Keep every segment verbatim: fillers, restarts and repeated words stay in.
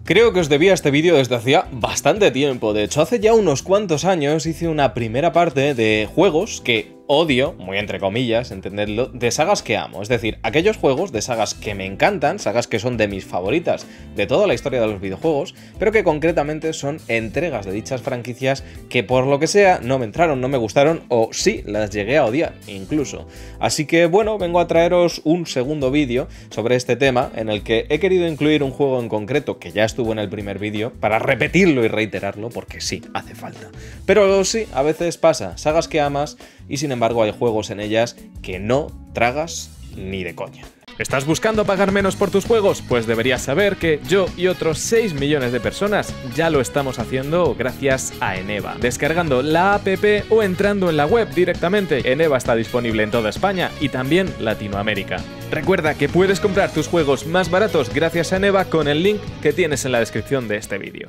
Creo que os debía este vídeo desde hacía bastante tiempo. De hecho, hace ya unos cuantos años hice una primera parte de juegos que odio, muy entre comillas, entendedlo, de sagas que amo. Es decir, aquellos juegos de sagas que me encantan, sagas que son de mis favoritas de toda la historia de los videojuegos, pero que concretamente son entregas de dichas franquicias que por lo que sea no me entraron, no me gustaron o sí, las llegué a odiar incluso. Así que bueno, vengo a traeros un segundo vídeo sobre este tema en el que he querido incluir un juego en concreto que ya estuvo en el primer vídeo para repetirlo y reiterarlo porque sí, hace falta. Pero sí, a veces pasa, sagas que amas y sin embargo hay juegos en ellas que no tragas ni de coña. ¿Estás buscando pagar menos por tus juegos? Pues deberías saber que yo y otros seis millones de personas ya lo estamos haciendo gracias a Eneba. Descargando la app o entrando en la web directamente. Eneba está disponible en toda España y también Latinoamérica. Recuerda que puedes comprar tus juegos más baratos gracias a Eneba con el link que tienes en la descripción de este vídeo.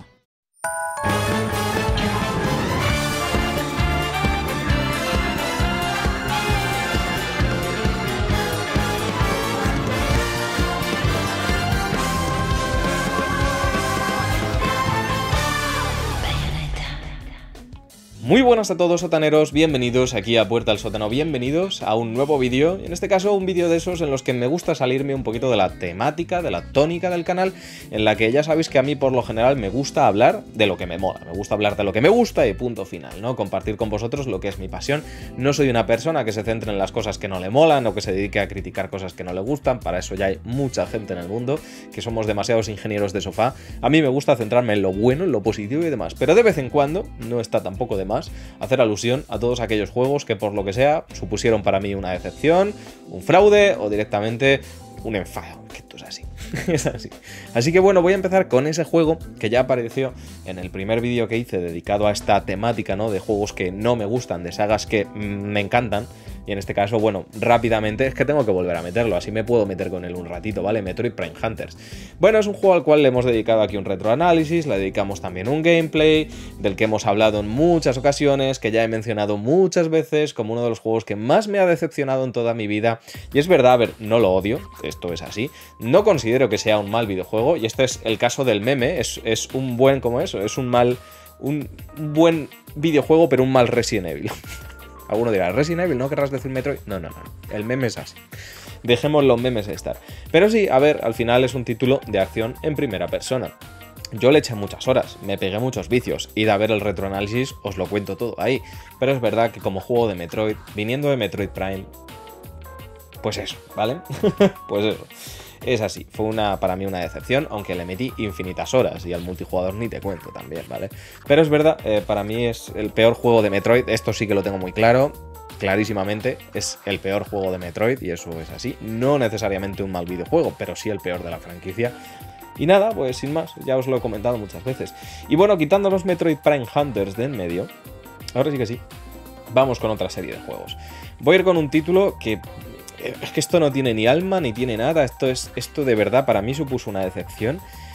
Muy buenas a todos sotaneros, bienvenidos aquí a Puerta al Sótano, bienvenidos a un nuevo vídeo, en este caso un vídeo de esos en los que me gusta salirme un poquito de la temática, de la tónica del canal, en la que ya sabéis que a mí por lo general me gusta hablar de lo que me mola, me gusta hablar de lo que me gusta y punto final, ¿no? Compartir con vosotros lo que es mi pasión. No soy una persona que se centre en las cosas que no le molan o que se dedique a criticar cosas que no le gustan, para eso ya hay mucha gente en el mundo, que somos demasiados ingenieros de sofá. A mí me gusta centrarme en lo bueno, en lo positivo y demás, pero de vez en cuando, no está tampoco de más, hacer alusión a todos aquellos juegos que por lo que sea supusieron para mí una decepción, un fraude o directamente un enfado, que esto es así, es así. Así que bueno, voy a empezar con ese juego que ya apareció en el primer vídeo que hice dedicado a esta temática, ¿no? De juegos que no me gustan, de sagas que me encantan. Y en este caso, bueno, rápidamente es que tengo que volver a meterlo, así me puedo meter con él un ratito, ¿vale? Metroid Prime Hunters. Bueno, es un juego al cual le hemos dedicado aquí un retroanálisis, le dedicamos también un gameplay, del que hemos hablado en muchas ocasiones, que ya he mencionado muchas veces como uno de los juegos que más me ha decepcionado en toda mi vida. Y es verdad, a ver, no lo odio, esto es así, no considero que sea un mal videojuego, y este es el caso del meme, es, es un buen, como eso, es un mal, un buen videojuego, pero un mal Resident Evil. Alguno dirá, Resident Evil, ¿no querrás decir Metroid? No, no, no, el meme es así. Dejemos los memes estar. Pero sí, a ver, al final es un título de acción en primera persona. Yo le eché muchas horas, me pegué muchos vicios, id a ver el retroanálisis, os lo cuento todo ahí. Pero es verdad que como juego de Metroid, viniendo de Metroid Prime, pues eso, ¿vale? Pues eso. Es así, fue una para mí una decepción, aunque le metí infinitas horas y al multijugador ni te cuento también, ¿vale? Pero es verdad, eh, para mí es el peor juego de Metroid, esto sí que lo tengo muy claro, clarísimamente, es el peor juego de Metroid y eso es así. No necesariamente un mal videojuego, pero sí el peor de la franquicia. Y nada, pues sin más, ya os lo he comentado muchas veces. Y bueno, quitando los Metroid Prime Hunters de en medio, ahora sí que sí, vamos con otra serie de juegos. Voy a ir con un título que... es que esto no tiene ni alma ni tiene nada, esto es esto de verdad para mí supuso una decepción.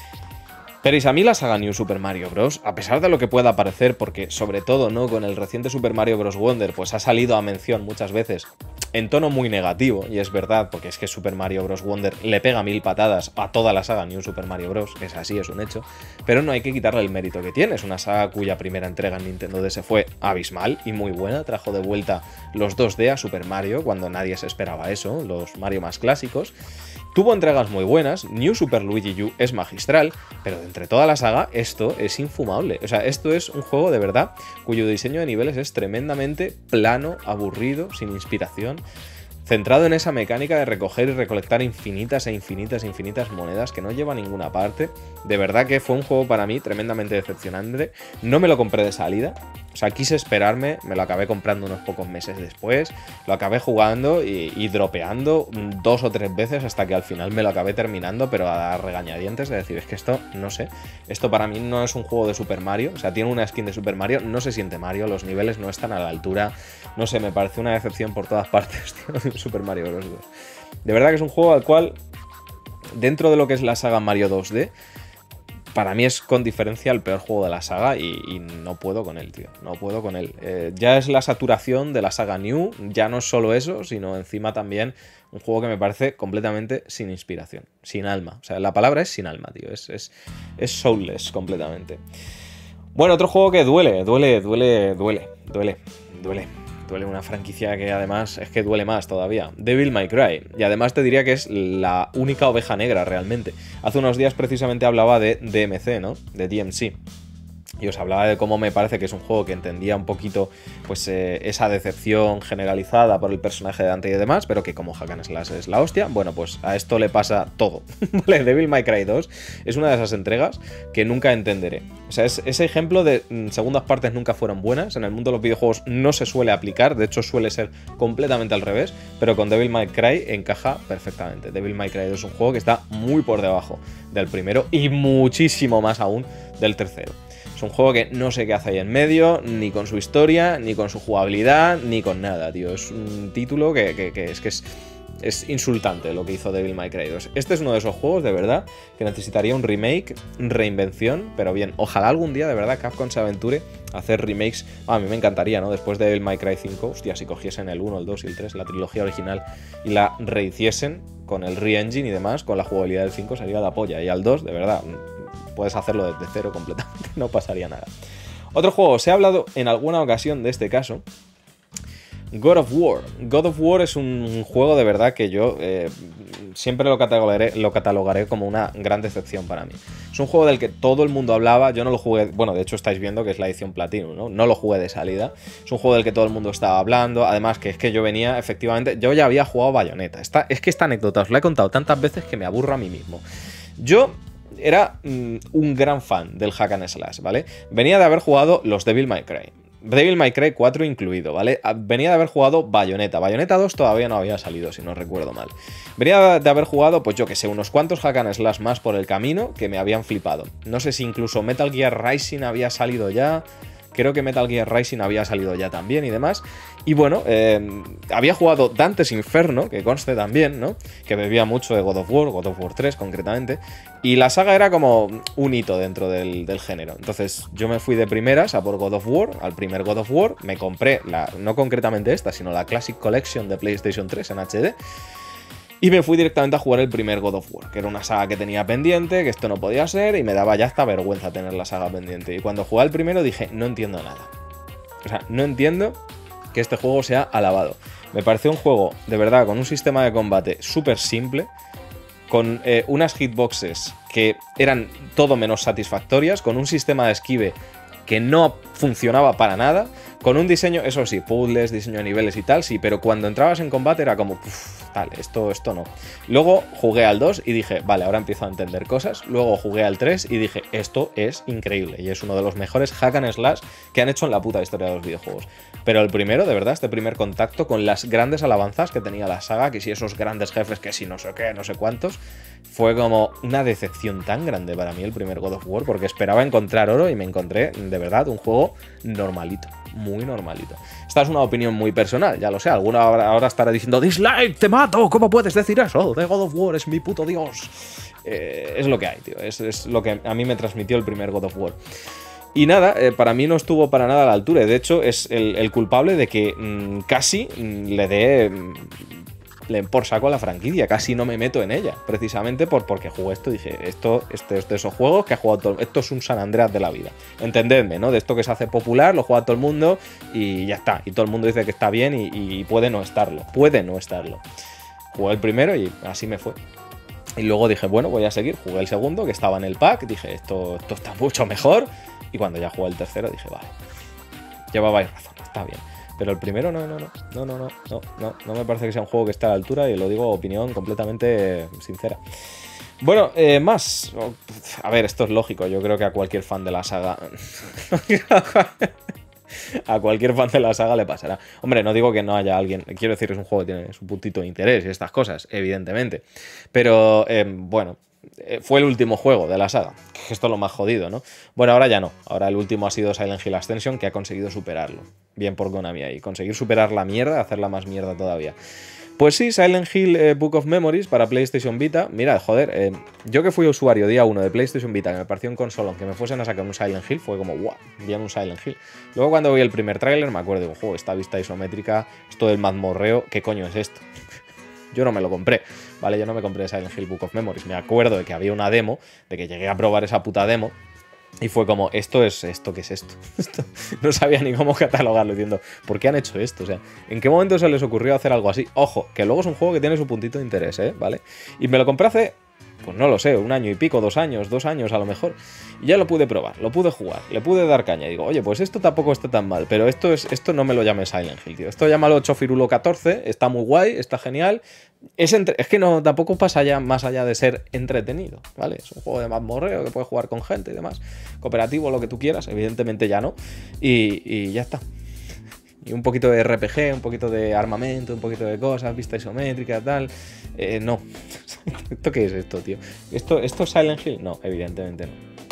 Pero a mí la saga New Super Mario Bros., a pesar de lo que pueda parecer, porque sobre todo no con el reciente Super Mario Bros. Wonder, pues ha salido a mención muchas veces en tono muy negativo, y es verdad, porque es que Super Mario Bros. Wonder le pega mil patadas a toda la saga New Super Mario Bros., es así, es un hecho, pero no hay que quitarle el mérito que tiene. Es una saga cuya primera entrega en Nintendo D S fue abismal y muy buena, trajo de vuelta los dos D a Super Mario cuando nadie se esperaba eso, los Mario más clásicos. Tuvo entregas muy buenas, New Super Luigi U es magistral, pero de entre toda la saga esto es infumable. O sea, esto es un juego de verdad cuyo diseño de niveles es tremendamente plano, aburrido, sin inspiración, centrado en esa mecánica de recoger y recolectar infinitas e infinitas e infinitas monedas que no lleva a ninguna parte. De verdad que fue un juego para mí tremendamente decepcionante. No me lo compré de salida. O sea, quise esperarme, me lo acabé comprando unos pocos meses después, lo acabé jugando y, y dropeando dos o tres veces hasta que al final me lo acabé terminando, pero a dar regañadientes de decir, es que esto, no sé, esto para mí no es un juego de Super Mario, o sea, tiene una skin de Super Mario, no se siente Mario, los niveles no están a la altura, no sé, me parece una decepción por todas partes, tío, de Super Mario Bros. dos. De verdad que es un juego al cual, dentro de lo que es la saga Mario dos D, para mí es con diferencia el peor juego de la saga y, y no puedo con él, tío. No puedo con él. Eh, ya es la saturación de la saga New, ya no es solo eso, sino encima también un juego que me parece completamente sin inspiración, sin alma. O sea, la palabra es sin alma, tío. Es, es, es soulless completamente. Bueno, otro juego que duele, duele, duele, duele, duele, duele. Duele una franquicia que además es que duele más todavía. Devil May Cry. Y además te diría que es la única oveja negra realmente. Hace unos días precisamente hablaba de D M C, ¿no? De D M C. Y os hablaba de cómo me parece que es un juego que entendía un poquito pues eh, esa decepción generalizada por el personaje de Dante y demás, pero que como hack and slash es la hostia, bueno, pues a esto le pasa todo. Vale, Devil May Cry dos es una de esas entregas que nunca entenderé. O sea, es ese ejemplo de mm, segundas partes nunca fueron buenas. En el mundo de los videojuegos no se suele aplicar, de hecho suele ser completamente al revés, pero con Devil May Cry encaja perfectamente. Devil May Cry dos es un juego que está muy por debajo del primero y muchísimo más aún del tercero. Es un juego que no sé qué hace ahí en medio, ni con su historia, ni con su jugabilidad, ni con nada, tío. Es un título que, que, que es que es, es insultante lo que hizo Devil May Cry dos. Este es uno de esos juegos, de verdad, que necesitaría un remake, reinvención, pero bien, ojalá algún día, de verdad, Capcom se aventure a hacer remakes. Ah, a mí me encantaría, ¿no? Después de Devil May Cry cinco, hostia, si cogiesen el uno, el dos y el tres, la trilogía original, y la rehiciesen con el re-engine y demás, con la jugabilidad del cinco, sería la polla. Y al dos, de verdad, puedes hacerlo desde cero completamente, no pasaría nada. Otro juego, se ha hablado en alguna ocasión de este caso, God of War. God of War es un juego de verdad que yo eh, siempre lo catalogaré, lo catalogaré como una gran decepción para mí. Es un juego del que todo el mundo hablaba, yo no lo jugué, bueno, de hecho estáis viendo que es la edición Platinum, ¿no? No lo jugué de salida. Es un juego del que todo el mundo estaba hablando, además que es que yo venía, efectivamente, yo ya había jugado Bayonetta. Esta, es que esta anécdota os la he contado tantas veces que me aburro a mí mismo. Yo era mm, un gran fan del hack and slash, ¿vale? Venía de haber jugado los Devil May Cry. Devil May Cry cuatro incluido, ¿vale? Venía de haber jugado Bayonetta. Bayonetta dos todavía no había salido, si no recuerdo mal. Venía de haber jugado, pues yo que sé, unos cuantos hack and slash más por el camino que me habían flipado. No sé si incluso Metal Gear Rising había salido ya. Creo que Metal Gear Rising había salido ya también y demás. Y bueno, eh, había jugado Dante's Inferno, que conste también, ¿no? Que bebía mucho de God of War, God of War tres concretamente. Y la saga era como un hito dentro del, del género. Entonces yo me fui de primeras a por God of War, al primer God of War. Me compré, la, no concretamente esta, sino la Classic Collection de PlayStation tres en H D. Y me fui directamente a jugar el primer God of War, que era una saga que tenía pendiente, que esto no podía ser, y me daba ya hasta vergüenza tener la saga pendiente. Y cuando jugué al primero dije, no entiendo nada. O sea, no entiendo que este juego sea alabado. Me pareció un juego, de verdad, con un sistema de combate súper simple, con eh, unas hitboxes que eran todo menos satisfactorias, con un sistema de esquive que no funcionaba para nada, con un diseño, eso sí, puzzles, diseño de niveles y tal, sí, pero cuando entrabas en combate era como, uff, tal, esto, esto no. Luego jugué al dos y dije, vale, ahora empiezo a entender cosas. Luego jugué al tres y dije, esto es increíble y es uno de los mejores hack and slash que han hecho en la puta historia de los videojuegos. Pero el primero, de verdad, este primer contacto con las grandes alabanzas que tenía la saga, que si esos grandes jefes, que si no sé qué, no sé cuántos, fue como una decepción tan grande para mí el primer God of War, porque esperaba encontrar oro y me encontré, de verdad, un juego normalito, muy normalito. Esta es una opinión muy personal, ya lo sé, alguno ahora estará diciendo dislike, te mato, ¿cómo puedes decir eso? The God of War es mi puto dios. Eh, es lo que hay, tío, es, es lo que a mí me transmitió el primer God of War. Y nada, eh, para mí no estuvo para nada a la altura. De hecho, es el, el culpable de que mmm, casi mmm, le dé mmm, le por saco a la franquicia. Casi no me meto en ella. Precisamente por, porque jugué esto y dije, esto, este es de esos juegos que ha jugado todo. Esto es un San Andreas de la vida. Entendedme, ¿no? De esto que se hace popular, lo juega todo el mundo y ya está. Y todo el mundo dice que está bien y, y puede no estarlo. Puede no estarlo. Jugué el primero y así me fue. Y luego dije, bueno, voy a seguir. Jugué el segundo, que estaba en el pack. Dije, esto, esto está mucho mejor. Y cuando ya jugué el tercero dije, vale, llevabais razón, está bien. Pero el primero no, no, no, no, no, no, no, no, no me parece que sea un juego que esté a la altura y lo digo opinión completamente sincera. Bueno, eh, más. A ver, esto es lógico, yo creo que a cualquier fan de la saga... a cualquier fan de la saga le pasará. Hombre, no digo que no haya alguien... Quiero decir, es un juego que tiene su puntito de interés y estas cosas, evidentemente. Pero, eh, bueno... Fue el último juego de la saga, que esto es lo más jodido, ¿no? Bueno, ahora ya no. Ahora el último ha sido Silent Hill Ascension, que ha conseguido superarlo. Bien por Konami ahí. Conseguir superar la mierda, hacerla más mierda todavía. Pues sí, Silent Hill eh, Book of Memories para PlayStation Vita. Mira, joder, eh, yo que fui usuario día uno de PlayStation Vita, que me pareció un consolón, que me fuesen a sacar un Silent Hill, fue como, guau, bien un Silent Hill. Luego cuando vi el primer tráiler me acuerdo, digo, joder, esta vista isométrica, esto del mazmorreo, ¿qué coño es esto? Yo no me lo compré, ¿vale? Yo no me compré Silent Hill Book of Memories. Me acuerdo de que había una demo, de que llegué a probar esa puta demo, y fue como, esto es esto, ¿qué es esto? Esto no sabía ni cómo catalogarlo, diciendo, ¿por qué han hecho esto? O sea, ¿en qué momento se les ocurrió hacer algo así? Ojo, que luego es un juego que tiene su puntito de interés, ¿eh? ¿Vale? Y me lo compré hace, pues no lo sé, un año y pico, dos años, dos años a lo mejor. Y ya lo pude probar, lo pude jugar, le pude dar caña. Y digo, oye, pues esto tampoco está tan mal, pero esto, es, esto no me lo llame Silent Hill, tío. Esto llámalo Chofirulo catorce, está muy guay, está genial. Es, entre... es que no, tampoco pasa ya más allá de ser entretenido, ¿vale? Es un juego de mazmorreo que puedes jugar con gente y demás. Cooperativo, lo que tú quieras, evidentemente ya no. Y, y ya está. Y un poquito de R P G, un poquito de armamento, un poquito de cosas, vista isométrica, tal. Eh, no. ¿Esto qué es esto, tío? ¿Esto, ¿Esto es Silent Hill? No, evidentemente no.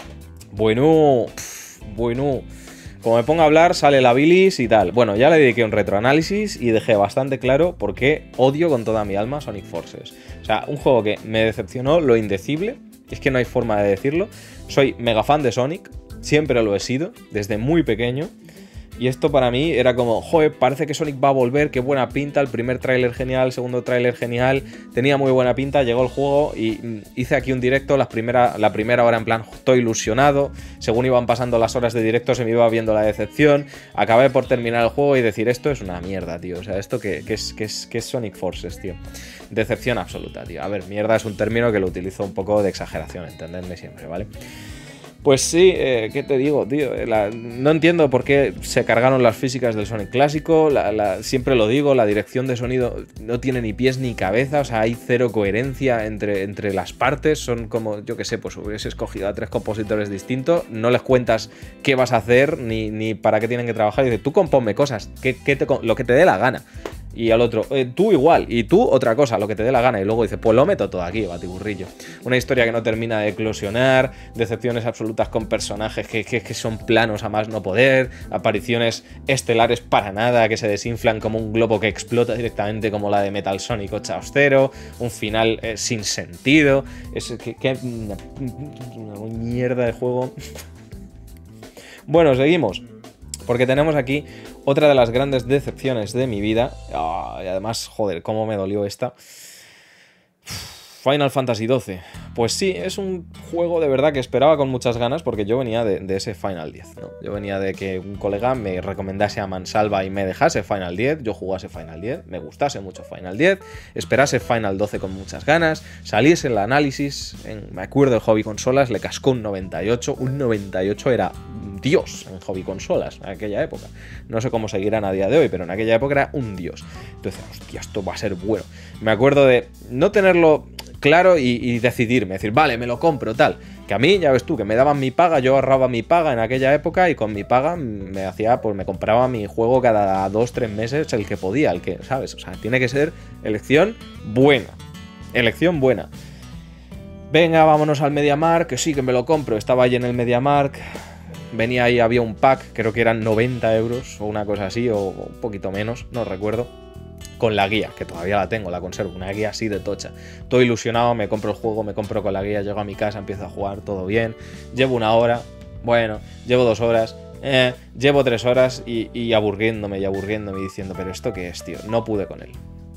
Bueno, pff, bueno. Como me pongo a hablar, sale la bilis y tal. Bueno, ya le dediqué un retroanálisis y dejé bastante claro por qué odio con toda mi alma Sonic Forces. O sea, un juego que me decepcionó lo indecible. Es que no hay forma de decirlo. Soy mega fan de Sonic. Siempre lo he sido, desde muy pequeño. Y esto para mí era como, joder, parece que Sonic va a volver, qué buena pinta, el primer tráiler genial, el segundo tráiler genial, tenía muy buena pinta, llegó el juego y hice aquí un directo, la primera, la primera hora en plan, estoy ilusionado, según iban pasando las horas de directo se me iba viendo la decepción, acabé por terminar el juego y decir, esto es una mierda, tío, o sea, esto que, que, es, que, es, que es Sonic Forces, tío, decepción absoluta, tío, a ver, mierda es un término que lo utilizo un poco de exageración, entendedme siempre, ¿vale? Pues sí, eh, ¿qué te digo, tío? La, no entiendo por qué se cargaron las físicas del Sonic clásico, la, la, siempre lo digo, la dirección de sonido no tiene ni pies ni cabeza, o sea, hay cero coherencia entre, entre las partes, son como, yo qué sé, pues hubiese escogido a tres compositores distintos, no les cuentas qué vas a hacer ni, ni para qué tienen que trabajar, y dices, tú componme cosas, que, que te, lo que te dé la gana. Y al otro, eh, tú igual, y tú otra cosa, lo que te dé la gana. Y luego dice, pues lo meto todo aquí, batiburrillo. Una historia que no termina de eclosionar, decepciones absolutas con personajes que, que, que son planos a más no poder, apariciones estelares para nada, que se desinflan como un globo que explota directamente como la de Metal Sonic ocho cero, un final eh, sin sentido, es que, que una, una mierda de juego. Bueno, seguimos. Porque tenemos aquí otra de las grandes decepciones de mi vida. Oh, y además, joder, cómo me dolió esta. Final Fantasy doce. Pues sí, es un juego de verdad que esperaba con muchas ganas porque yo venía de, de ese Final diez, ¿no? Yo venía de que un colega me recomendase a mansalva y me dejase Final diez, yo jugase Final diez, me gustase mucho Final diez, esperase Final doce con muchas ganas, saliese el análisis, en, me acuerdo, el Hobby Consolas le cascó un noventa y ocho, un noventa y ocho era dios en Hobby Consolas en aquella época. No sé cómo seguirán a día de hoy, pero en aquella época era un dios. Entonces, hostia, esto va a ser bueno. Me acuerdo de no tenerlo claro y, y decidirme, decir, vale, me lo compro, tal. Que a mí, ya ves tú, que me daban mi paga, yo ahorraba mi paga en aquella época y con mi paga me hacía, pues me compraba mi juego cada dos, tres meses, el que podía, el que, ¿sabes? O sea, tiene que ser elección buena. Elección buena. Venga, vámonos al MediaMarkt, que sí, que me lo compro. Estaba ahí en el MediaMarkt, venía ahí, había un pack, creo que eran noventa euros o una cosa así, o un poquito menos, no recuerdo. Con la guía, que todavía la tengo, la conservo, una guía así de tocha. Todo ilusionado, me compro el juego, me compro con la guía, llego a mi casa, empiezo a jugar, todo bien. Llevo una hora, bueno, llevo dos horas, eh, llevo tres horas y, y aburriéndome y aburriéndome y diciendo, pero ¿esto qué es, tío? No pude con él.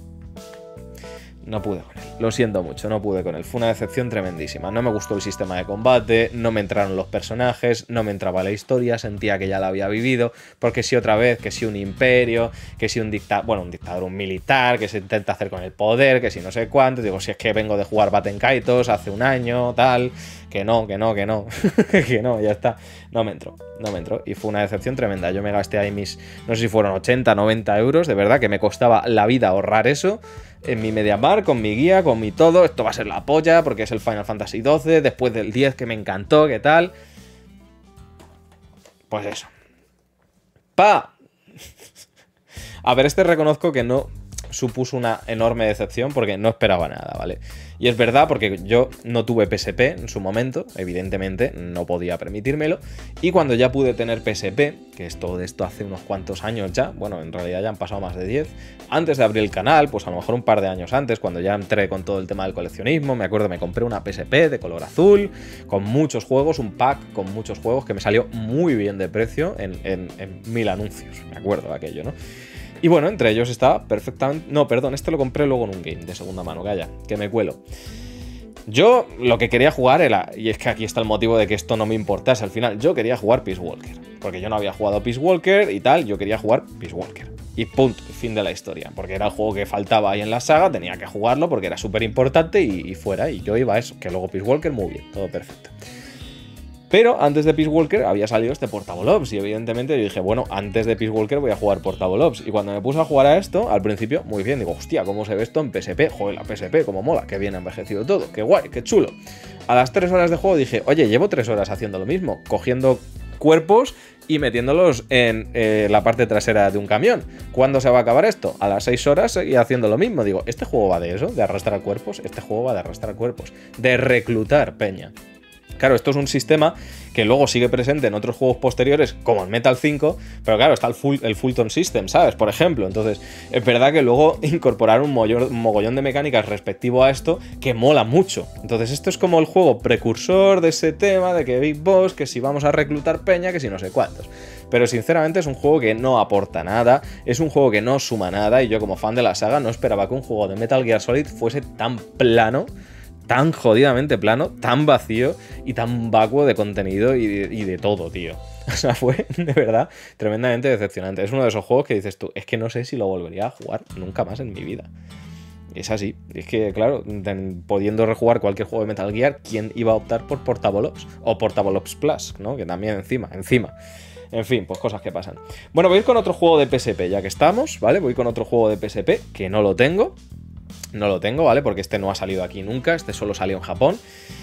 No pude con él. Lo siento mucho, no pude con él. Fue una decepción tremendísima. No me gustó el sistema de combate, no me entraron los personajes, no me entraba la historia, sentía que ya la había vivido, porque si otra vez, que si un imperio, que si un dictador, bueno, un dictador, un militar, que se intenta hacer con el poder, que si no sé cuánto, digo, si es que vengo de jugar Baten Kaitos hace un año, tal, que no, que no, que no, que no, ya está. No me entró, no me entró. Y fue una decepción tremenda. Yo me gasté ahí mis, no sé si fueron ochenta, noventa euros, de verdad que me costaba la vida ahorrar eso. En mi MediaMarkt, con mi guía, con mi todo, esto va a ser la polla porque es el Final Fantasy doce, después del diez que me encantó, ¿qué tal? Pues eso. ¡Pa! A ver, este reconozco que no... supuso una enorme decepción porque no esperaba nada, ¿vale? Y es verdad porque yo no tuve P S P en su momento, evidentemente no podía permitírmelo, y cuando ya pude tener P S P, que es todo esto hace unos cuantos años ya, bueno, en realidad ya han pasado más de diez, antes de abrir el canal, pues a lo mejor un par de años antes, cuando ya entré con todo el tema del coleccionismo, me acuerdo, me compré una P S P de color azul, con muchos juegos, un pack con muchos juegos que me salió muy bien de precio en, en, en mil anuncios, me acuerdo de aquello, ¿no? Y bueno, entre ellos estaba perfectamente... No, perdón, este lo compré luego en un game de segunda mano, calla, que me cuelo. Yo lo que quería jugar era, y es que aquí está el motivo de que esto no me importase al final, yo quería jugar Peace Walker, porque yo no había jugado Peace Walker y tal, yo quería jugar Peace Walker. Y punto, fin de la historia, porque era el juego que faltaba ahí en la saga, tenía que jugarlo porque era súper importante y, y fuera, y yo iba a eso, que luego Peace Walker, muy bien, todo perfecto. Pero antes de Peace Walker había salido este Portable Ops y evidentemente yo dije, bueno, antes de Peace Walker voy a jugar Portable Ops. Y cuando me puse a jugar a esto, al principio, muy bien, digo, hostia, ¿cómo se ve esto en P S P? Joder, la P S P, cómo mola, qué bien ha envejecido todo, qué guay, qué chulo. A las tres horas de juego dije, oye, llevo tres horas haciendo lo mismo, cogiendo cuerpos y metiéndolos en eh, la parte trasera de un camión. ¿Cuándo se va a acabar esto? A las seis horas seguía haciendo lo mismo. Digo, ¿este juego va de eso? ¿De arrastrar cuerpos? Este juego va de arrastrar cuerpos, de reclutar peña. Claro, esto es un sistema que luego sigue presente en otros juegos posteriores, como el Metal cinco, pero claro, está el, full, el Fulton System, ¿sabes? Por ejemplo, entonces es verdad que luego incorporar un, mollón, un mogollón de mecánicas respectivo a esto que mola mucho. Entonces esto es como el juego precursor de ese tema de que Big Boss, que si vamos a reclutar peña, que si no sé cuántos. Pero sinceramente es un juego que no aporta nada, es un juego que no suma nada, y yo como fan de la saga no esperaba que un juego de Metal Gear Solid fuese tan plano, tan jodidamente plano, tan vacío y tan vacuo de contenido y de, y de todo, tío. O sea, fue de verdad tremendamente decepcionante. Es uno de esos juegos que dices tú, es que no sé si lo volvería a jugar nunca más en mi vida. Es así. Es que, claro, pudiendo rejugar cualquier juego de Metal Gear, ¿quién iba a optar por Portable Ops? O Portable Ops Plus, ¿no? Que también encima, encima. En fin, pues cosas que pasan. Bueno, voy a ir con otro juego de P S P, ya que estamos, ¿vale? Voy con otro juego de P S P, que no lo tengo. No lo tengo, ¿vale? Porque este no ha salido aquí nunca, este solo salió en Japón.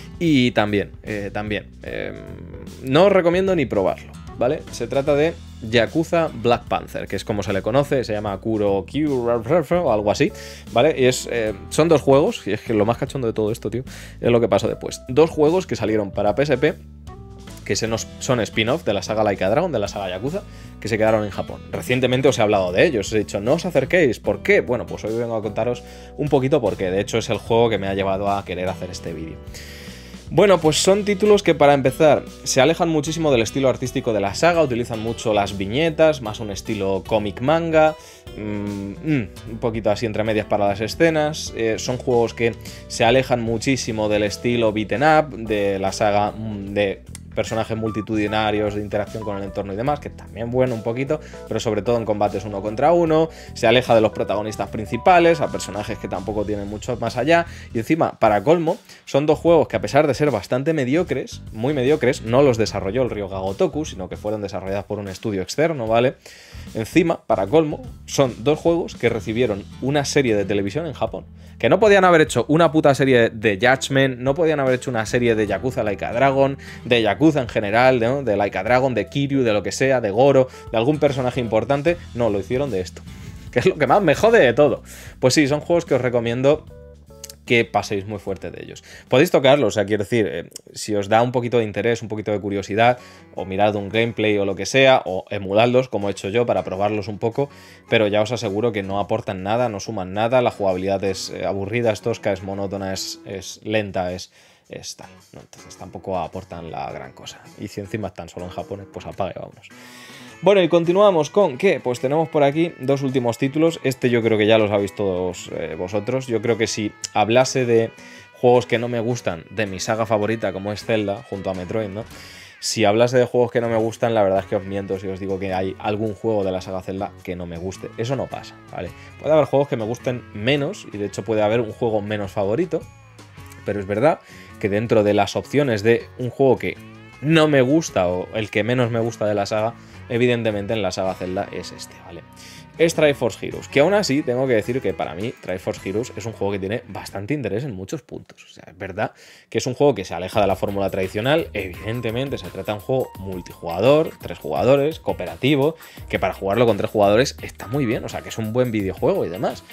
Y también, eh, también, eh, no os recomiendo ni probarlo, ¿vale? Se trata de Yakuza Black Panther, que es como se le conoce, se llama Kuro Q o algo así, ¿vale? Y es, eh, son dos juegos, y es que lo más cachondo de todo esto, tío, es lo que pasó después. Dos juegos que salieron para P S P, que son spin-off de la saga Like a Dragon, de la saga Yakuza, que se quedaron en Japón. Recientemente os he hablado de ellos, os he dicho, no os acerquéis, ¿por qué? Bueno, pues hoy vengo a contaros un poquito por qué. De hecho, es el juego que me ha llevado a querer hacer este vídeo. Bueno, pues son títulos que, para empezar, se alejan muchísimo del estilo artístico de la saga, utilizan mucho las viñetas, más un estilo cómic manga, mmm, mmm, un poquito así entre medias para las escenas. Eh, son juegos que se alejan muchísimo del estilo beaten up, de la saga de personajes multitudinarios, de interacción con el entorno y demás, que también bueno un poquito, pero sobre todo en combates uno contra uno. Se aleja de los protagonistas principales, a personajes que tampoco tienen mucho más allá, y encima, para colmo, son dos juegos que, a pesar de ser bastante mediocres, muy mediocres, no los desarrolló el Ryoga Gotoku, sino que fueron desarrollados por un estudio externo, ¿vale? Encima, para colmo, son dos juegos que recibieron una serie de televisión en Japón, que no podían haber hecho una puta serie de Judgment, no podían haber hecho una serie de Yakuza Like a Dragon, de Yakuza en general, ¿no? De Like a Dragon, de Kiryu, de lo que sea, de Goro, de algún personaje importante. No, lo hicieron de esto, que es lo que más me jode de todo. Pues sí, son juegos que os recomiendo que paséis muy fuerte de ellos. Podéis tocarlos, o sea, quiero decir, eh, si os da un poquito de interés, un poquito de curiosidad, o mirad un gameplay o lo que sea, o emuladlos, como he hecho yo, para probarlos un poco, pero ya os aseguro que no aportan nada, no suman nada, la jugabilidad es eh, aburrida, es tosca, es monótona, es, es lenta, es... es tal, ¿no? Entonces tampoco aportan la gran cosa. Y si encima están solo en japonés, pues apague, vámonos. Bueno, y continuamos con, ¿qué? Pues tenemos por aquí dos últimos títulos. Este yo creo que ya los habéis todos eh, vosotros. Yo creo que si hablase de juegos que no me gustan, de mi saga favorita, como es Zelda, junto a Metroid, ¿no? Si hablase de juegos que no me gustan, la verdad es que os miento si os digo que hay algún juego de la saga Zelda que no me guste. Eso no pasa, ¿vale? Puede haber juegos que me gusten menos, y de hecho puede haber un juego menos favorito, pero es verdad que dentro de las opciones de un juego que no me gusta o el que menos me gusta de la saga, evidentemente en la saga Zelda es este, ¿vale? Es Triforce Heroes, que aún así tengo que decir que para mí Triforce Heroes es un juego que tiene bastante interés en muchos puntos. O sea, es verdad que es un juego que se aleja de la fórmula tradicional, evidentemente se trata de un juego multijugador, tres jugadores, cooperativo, que para jugarlo con tres jugadores está muy bien, o sea, que es un buen videojuego y demás.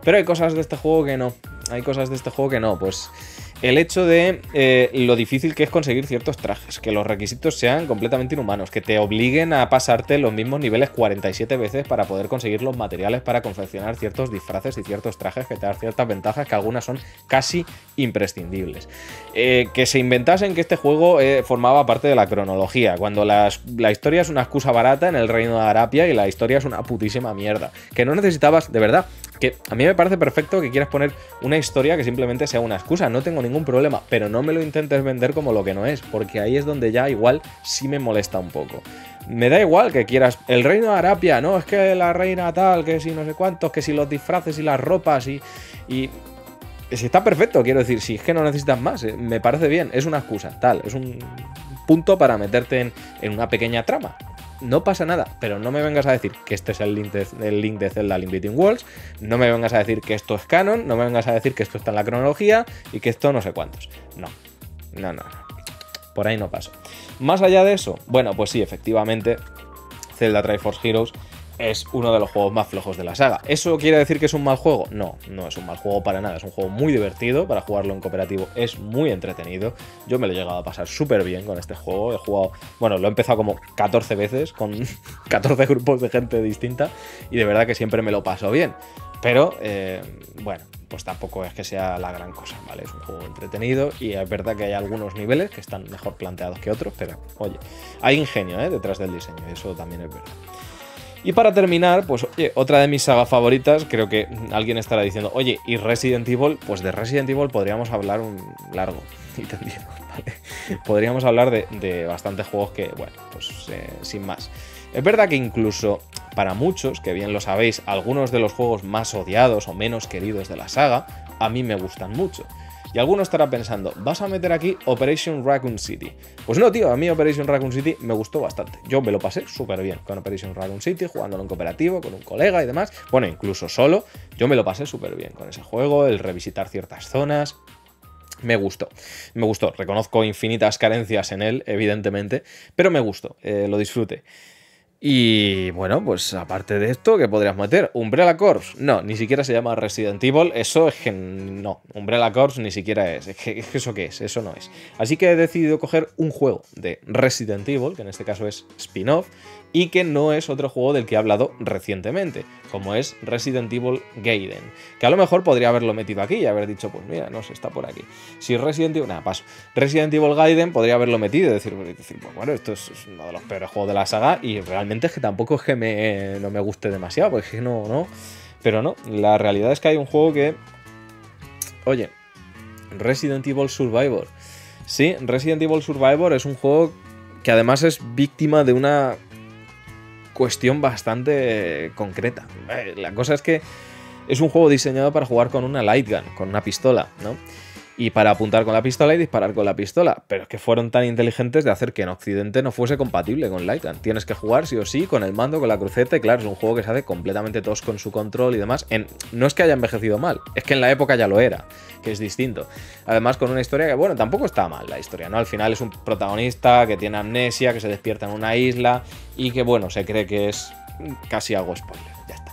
Pero hay cosas de este juego que no. Hay cosas de este juego que no. Pues el hecho de eh, lo difícil que es conseguir ciertos trajes, que los requisitos sean completamente inhumanos, que te obliguen a pasarte los mismos niveles cuarenta y siete veces para poder conseguir los materiales para confeccionar ciertos disfraces y ciertos trajes que te dan ciertas ventajas que algunas son casi imprescindibles. Eh, que se inventasen que este juego eh, formaba parte de la cronología, cuando las, la historia es una excusa barata en el reino de Arapia y la historia es una putísima mierda. Que no necesitabas, de verdad, que a mí me parece perfecto que quieras poner una historia que simplemente sea una excusa, no tengo ningún problema, pero no me lo intentes vender como lo que no es, porque ahí es donde ya igual sí me molesta un poco. Me da igual que quieras el reino de Arapia, no, es que la reina tal, que si no sé cuántos, que si los disfraces y las ropas y... y... si está perfecto, quiero decir, si es que no necesitas más, me parece bien, es una excusa, tal, es un punto para meterte en, en una pequeña trama. No pasa nada, pero no me vengas a decir que este es el link de, el link de Zelda Link Between Worlds, no me vengas a decir que esto es canon, no me vengas a decir que esto está en la cronología y que esto no sé cuántos. No, no, no, no. Por ahí no paso. Más allá de eso, bueno, pues sí, efectivamente, Zelda Triforce Heroes es uno de los juegos más flojos de la saga. ¿Eso quiere decir que es un mal juego? No, no es un mal juego para nada. Es un juego muy divertido para jugarlo en cooperativo. Es muy entretenido. Yo me lo he llegado a pasar súper bien con este juego. He jugado, bueno, lo he empezado como catorce veces con catorce grupos de gente distinta y de verdad que siempre me lo paso bien. Pero, eh, bueno, pues tampoco es que sea la gran cosa, ¿vale? Es un juego entretenido y es verdad que hay algunos niveles que están mejor planteados que otros, pero, oye, hay ingenio, ¿eh? Detrás del diseño, eso también es verdad. Y para terminar, pues oye, otra de mis sagas favoritas, creo que alguien estará diciendo, oye, ¿y Resident Evil? Pues de Resident Evil podríamos hablar un largo y tendido, ¿vale? Podríamos hablar de, de bastantes juegos que, bueno, pues eh, sin más. Es verdad que incluso para muchos, que bien lo sabéis, algunos de los juegos más odiados o menos queridos de la saga, a mí me gustan mucho. Y alguno estará pensando, ¿vas a meter aquí Operation Raccoon City? Pues no, tío, a mí Operation Raccoon City me gustó bastante. Yo me lo pasé súper bien con Operation Raccoon City, jugándolo en cooperativo, con un colega y demás. Bueno, incluso solo, yo me lo pasé súper bien con ese juego, el revisitar ciertas zonas. Me gustó, me gustó. Reconozco infinitas carencias en él, evidentemente, pero me gustó, eh, lo disfruté. Y bueno, pues aparte de esto, ¿qué podrías meter? ¿Umbrella Corps? No, ni siquiera se llama Resident Evil, eso es que no, Umbrella Corps ni siquiera es, es que, es que eso qué es, eso no es. Así que he decidido coger un juego de Resident Evil, que en este caso es spin-off, y que no es otro juego del que he hablado recientemente, como es Resident Evil Gaiden, que a lo mejor podría haberlo metido aquí y haber dicho, pues mira, no sé, está por aquí. Si Resident Evil, nada, paso. Resident Evil Gaiden podría haberlo metido y decir, decir, pues bueno, esto es uno de los peores juegos de la saga y realmente es que tampoco es que me, no me guste demasiado, porque es que no, no, pero no, la realidad es que hay un juego que, oye, Resident Evil Survivor, sí, Resident Evil Survivor es un juego que además es víctima de una cuestión bastante concreta. La cosa es que es un juego diseñado para jugar con una light gun, con una pistola, ¿no? Y para apuntar con la pistola y disparar con la pistola. Pero es que fueron tan inteligentes de hacer que en Occidente no fuese compatible con light gun. Tienes que jugar sí o sí con el mando, con la cruceta, y claro, es un juego que se hace completamente tosco en su control y demás. En, no es que haya envejecido mal, es que en la época ya lo era, que es distinto. Además con una historia que, bueno, tampoco está mal la historia, ¿no? Al final es un protagonista que tiene amnesia, que se despierta en una isla y que, bueno, se cree que es casi algo spoiler. Ya está.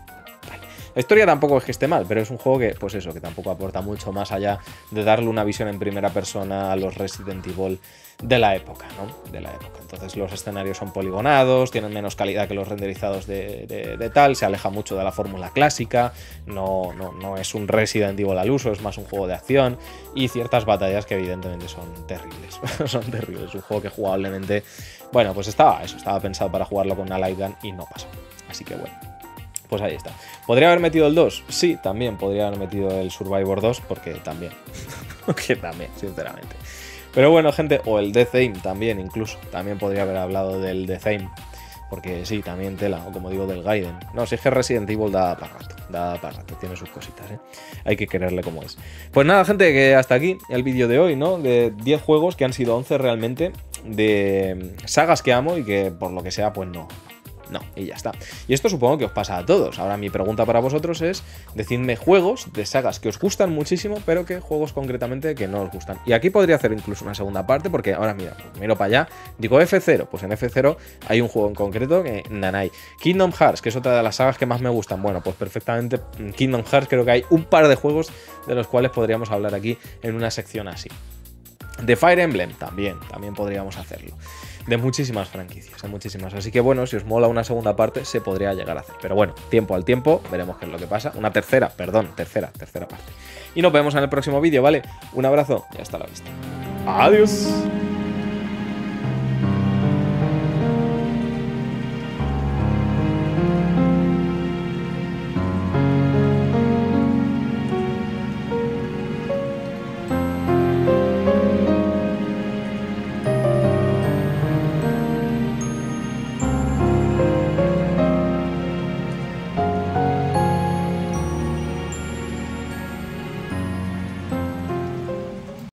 La historia tampoco es que esté mal, pero es un juego que, pues eso, que tampoco aporta mucho más allá de darle una visión en primera persona a los Resident Evil de la época, ¿no? De la época. Entonces los escenarios son poligonados, tienen menos calidad que los renderizados de, de, de tal, se aleja mucho de la fórmula clásica, no, no, no es un Resident Evil al uso, es más un juego de acción y ciertas batallas que evidentemente son terribles, son terribles. Es un juego que jugablemente, bueno, pues estaba eso, estaba pensado para jugarlo con una light gun y no pasó. Así que bueno. Pues ahí está. ¿Podría haber metido el dos? Sí, también podría haber metido el Survivor dos, porque también. Porque también, sinceramente. Pero bueno, gente, o el Death Aim también, incluso. También podría haber hablado del Death Aim. Porque sí, también tela, o como digo, del Gaiden. No, si es que Resident Evil da para rato, da para rato, tiene sus cositas, ¿eh? Hay que quererle como es. Pues nada, gente, que hasta aquí el vídeo de hoy, ¿no? De diez juegos, que han sido once realmente, de sagas que amo y que por lo que sea, pues no. No, y ya está. Y esto supongo que os pasa a todos. Ahora mi pregunta para vosotros es, decidme juegos de sagas que os gustan muchísimo, pero que juegos concretamente que no os gustan. Y aquí podría hacer incluso una segunda parte, porque ahora mira, pues miro para allá, digo F cero, pues en F cero hay un juego en concreto que nanay. Kingdom Hearts, que es otra de las sagas que más me gustan, bueno, pues perfectamente Kingdom Hearts creo que hay un par de juegos de los cuales podríamos hablar aquí en una sección así. De Fire Emblem también, también podríamos hacerlo. De muchísimas franquicias, de muchísimas. Así que bueno, si os mola una segunda parte, se podría llegar a hacer. Pero bueno, tiempo al tiempo, veremos qué es lo que pasa. Una tercera, perdón, tercera, tercera parte. Y nos vemos en el próximo vídeo, ¿vale? Un abrazo y hasta la vista. Adiós.